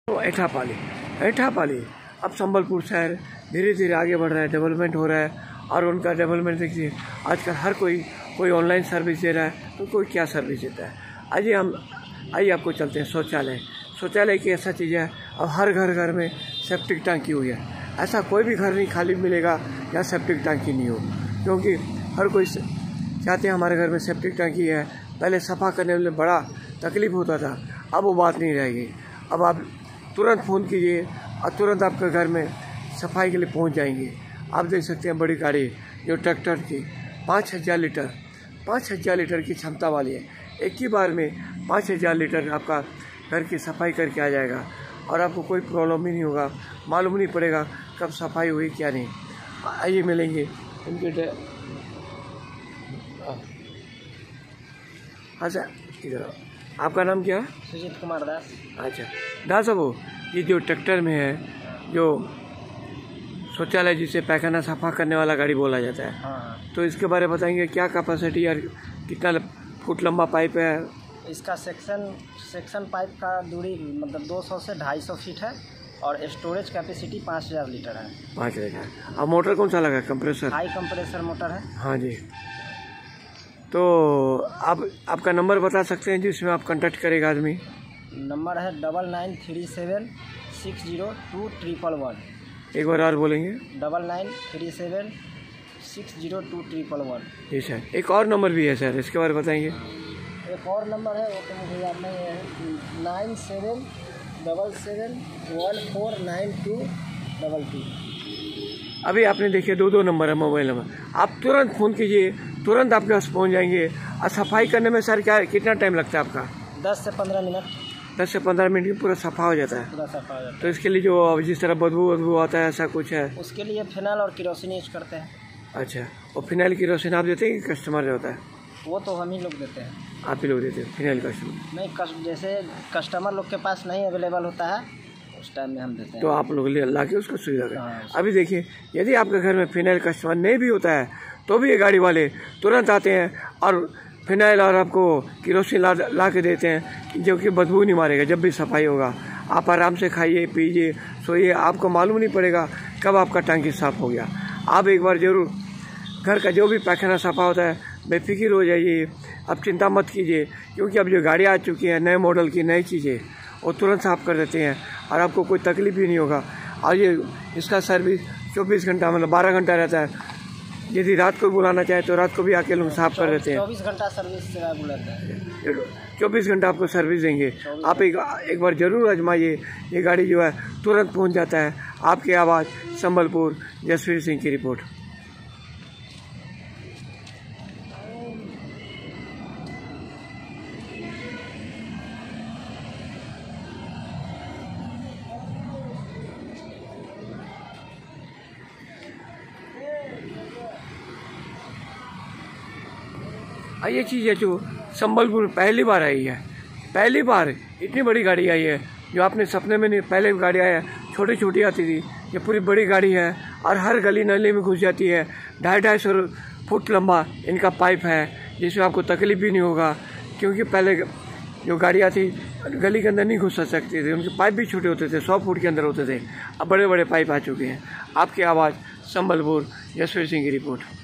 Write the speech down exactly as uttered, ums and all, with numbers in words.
तो ऐठापाली ऐठापाली अब संबलपुर शहर धीरे धीरे आगे बढ़ रहा है, डेवलपमेंट हो रहा है। और उनका डेवलपमेंट देखिए, आजकल हर कोई कोई ऑनलाइन सर्विस दे रहा है तो कोई क्या सर्विस देता है। आइए हम आइए आपको चलते हैं शौचालय। शौचालय की ऐसा चीज़ है, अब हर घर घर में सेप्टिक टंकी हुई है। ऐसा कोई भी घर नहीं खाली मिलेगा जहाँ सेप्टिक टंकी नहीं हो, क्योंकि हर कोई चाहते हैं हमारे घर में सेप्टिक टंकी है। पहले सफ़ा करने में बड़ा तकलीफ होता था, अब वो बात नहीं रहेगी। अब आप तुरंत फ़ोन कीजिए और तुरंत आपके घर में सफाई के लिए पहुंच जाएंगे। आप देख सकते हैं बड़ी गाड़ी जो ट्रैक्टर की पाँच हज़ार लीटर पाँच हज़ार लीटर की क्षमता वाली है। एक ही बार में पाँच हज़ार लीटर आपका घर की सफाई करके आ जाएगा और आपको कोई प्रॉब्लम ही नहीं होगा, मालूम नहीं पड़ेगा कब सफाई हुई क्या नहीं। आइए मिलेंगे इनके। हाँ सर, इधर आपका नाम क्या है? सुजीत कुमार दास। अच्छा दास साहब, ये जो ट्रैक्टर में है जो शौचालय जिसे पैखाना सफा करने वाला गाड़ी बोला जाता है, हाँ, तो इसके बारे में बताएंगे क्या कैपेसिटी और कितना फुट लंबा पाइप है? इसका सेक्शन सेक्शन पाइप का दूरी मतलब दो सौ से ढाई सौ फीट है और स्टोरेज कैपेसिटी पाँच हज़ार लीटर है। पाँच हज़ार और मोटर कौन सा लगा? कंप्रेसर, हाई कंप्रेसर मोटर है। हाँ जी। तो आप आपका नंबर बता सकते हैं जिसमें आप कांटेक्ट करेगा आदमी? नंबर है double nine three seven six zero two triple one. एक बार और बोलेंगे? Double nine three seven six zero two triple one. जी सर, एक और नंबर भी है सर, इसके बारे में बताएंगे? एक और नंबर है, वो तो मुझे याद नहीं है। Nine seven double seven one four nine two double two. अभी आपने देखिए दो दो नंबर है मोबाइल नंबर। आप तुरंत फ़ोन कीजिए, तुरंत आपके पास पहुँच जाएंगे। और सफाई करने में सर क्या कितना टाइम लगता है आपका? दस से पंद्रह मिनट। दस से पंद्रह मिनट में पूरा सफा हो जाता है। पूरा सफा हो जाता है। तो इसके लिए जो जिस तरह बदबू बदबू आता है ऐसा कुछ है? उसके लिए फिनाइल और किरोसिन यूज करते हैं। अच्छा, और फिनाइल किरोसिन आप देते हैं कि कस्टमर होता है? वो तो हम ही लोग देते हैं। आप ही लोग देते हैं फिनाइल कस्टमर? नहीं, कस, जैसे कस्टमर लोग के पास नहीं अवेलेबल होता है उस टाइम में हम देते हैं। तो आप लोग ला के उसको सुविधा करें। हाँ। अभी देखिए, यदि आपके घर में फिनाइल कस्टमर नहीं भी होता है तो भी ये गाड़ी वाले तुरंत आते हैं और फिनाइल और आपको किरोसिन ला ला के देते हैं, जो कि बदबू नहीं मारेगा। जब भी सफाई होगा आप आराम से खाइए पीजिए सोइए, आपको मालूम नहीं पड़ेगा कब आपका टंकी साफ़ हो गया। आप एक बार ज़रूर घर का जो भी पैखाना सफा होता है बेफिक्र हो जाइए, अब चिंता मत कीजिए, क्योंकि अब जो गाड़ियाँ आ चुकी हैं नए मॉडल की नई चीज़ें, वो तुरंत साफ़ कर देते हैं और आपको कोई तकलीफ भी नहीं होगा। और ये इसका सर्विस चौबीस घंटा मतलब बारह घंटा रहता है। यदि रात को बुलाना चाहे तो रात को भी आके लोग साफ़ कर देते हैं। चौबीस घंटा सर्विस सेवा बुलाते हैं। चौबीस घंटा आपको सर्विस देंगे। आप एक एक बार ज़रूर आजमाइए, ये गाड़ी जो है तुरंत पहुंच जाता है। आपकी आवाज़ संबलपुर, जसवीर सिंह की रिपोर्ट। ये चीज़ है जो संबलपुर पहली बार आई है, पहली बार इतनी बड़ी गाड़ी आई है जो आपने सपने में नहीं। पहले गाड़ी आया छोटी छोटी आती थी, ये पूरी बड़ी गाड़ी है और हर गली नली में घुस जाती है। ढाई ढाई सौ फुट लंबा इनका पाइप है, जिसमें आपको तकलीफ भी नहीं होगा, क्योंकि पहले जो गाड़ियाँ थी गली के अंदर नहीं घुस सकती थी, उनके पाइप भी छोटे होते थे, सौ फुट के अंदर होते थे। अब बड़े बड़े पाइप आ चुके हैं। आपकी आवाज़ संबलपुर, जसवीर सिंह की रिपोर्ट।